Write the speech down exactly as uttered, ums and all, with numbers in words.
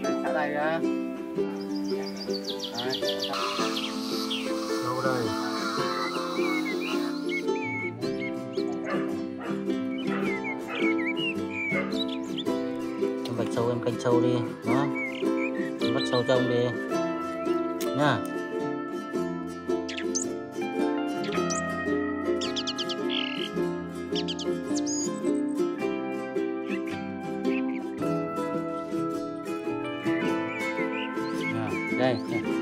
Thả đây ra. Đấy. Đâu đây? Em vạch sâu, em canh sâu đi, đó. Em bắt sâu trong đi, nha. Đây, đây.